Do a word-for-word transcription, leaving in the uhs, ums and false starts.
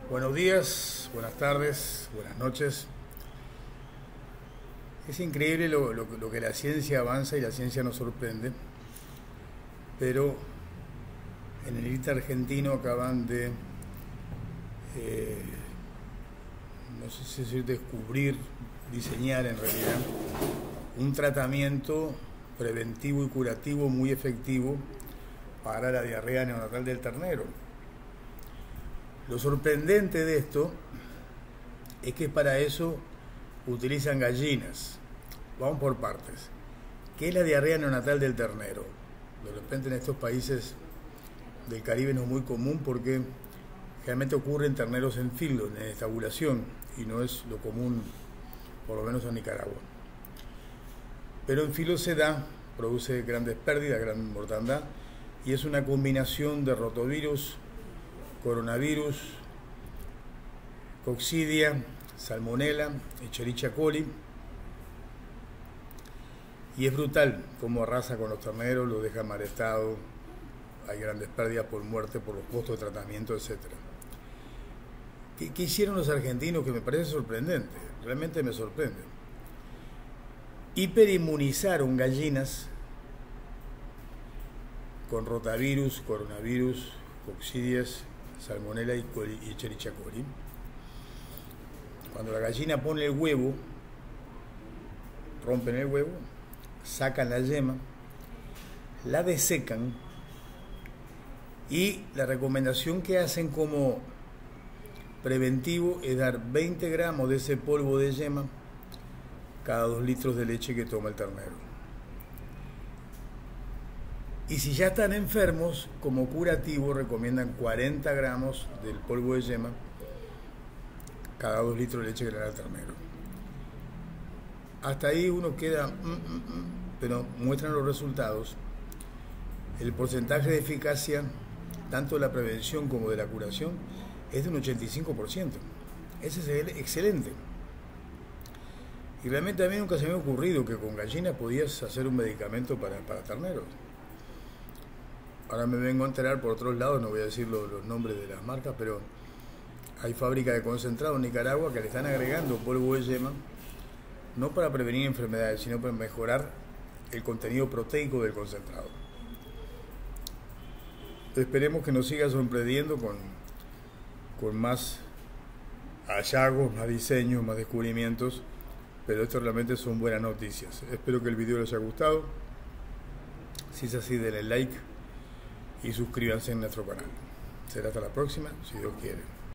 Buenos días, buenas tardes, buenas noches. Es increíble lo, lo, lo que la ciencia avanza y la ciencia nos sorprende, pero en el I T argentino acaban de, eh, no sé si decir descubrir, diseñar en realidad, un tratamiento preventivo y curativo muy efectivo para la diarrea neonatal del ternero. Lo sorprendente de esto es que para eso utilizan gallinas. Vamos por partes. ¿Qué es la diarrea neonatal del ternero? De repente en estos países del Caribe no es muy común porque generalmente ocurre en terneros en filo, en estabulación, y no es lo común, por lo menos en Nicaragua. Pero en filo se da, produce grandes pérdidas, gran mortandad, y es una combinación de rotavirus, coronavirus, coccidia, salmonella, Escherichia coli, y es brutal cómo arrasa con los terneros, los deja mal estado, hay grandes pérdidas por muerte, por los costos de tratamiento, etcétera. ¿Qué, ¿Qué hicieron los argentinos? Que me parece sorprendente, realmente me sorprende. Hiperinmunizaron gallinas con rotavirus, coronavirus, coccidias, salmonella y Escherichia coli. Cuando la gallina pone el huevo, rompen el huevo, sacan la yema, la desecan y la recomendación que hacen como preventivo es dar veinte gramos de ese polvo de yema cada dos litros de leche que toma el ternero. Y si ya están enfermos, como curativo recomiendan cuarenta gramos del polvo de yema cada dos litros de leche que le da el ternero. Hasta ahí uno queda, mm, mm, mm, pero muestran los resultados. El porcentaje de eficacia, tanto de la prevención como de la curación, es de un ochenta y cinco por ciento. Ese es excelente. Y realmente a mí nunca se me ha ocurrido que con gallinas podías hacer un medicamento para, para terneros. Ahora me vengo a enterar por otros lados, no voy a decir los, los nombres de las marcas, pero hay fábricas de concentrado en Nicaragua que le están agregando polvo de yema, no para prevenir enfermedades, sino para mejorar el contenido proteico del concentrado. Esperemos que nos siga sorprendiendo con, con más hallazgos, más diseños, más descubrimientos, pero esto realmente son buenas noticias. Espero que el video les haya gustado. Si es así, denle like y suscríbanse en nuestro canal. Será hasta la próxima, si Dios quiere.